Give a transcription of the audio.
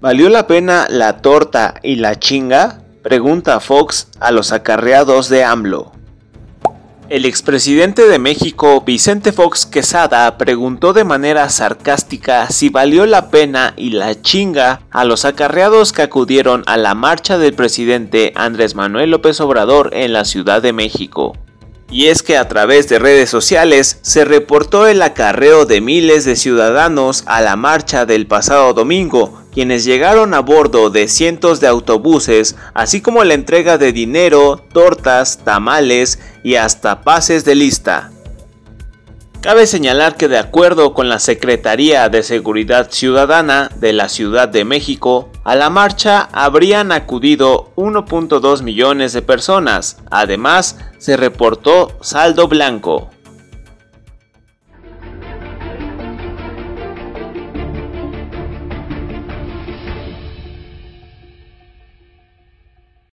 ¿Valió la pena la torta y la chinga? Pregunta Fox a los acarreados de AMLO. El expresidente de México, Vicente Fox Quesada, preguntó de manera sarcástica si valió la pena y la chinga a los acarreados que acudieron a la marcha del presidente Andrés Manuel López Obrador en la Ciudad de México. Y es que a través de redes sociales se reportó el acarreo de miles de ciudadanos a la marcha del pasado domingo, quienes llegaron a bordo de cientos de autobuses, así como la entrega de dinero, tortas, tamales y hasta pases de lista. Cabe señalar que de acuerdo con la Secretaría de Seguridad Ciudadana de la Ciudad de México, a la marcha habrían acudido 1.2 millones de personas. Además, se reportó saldo blanco.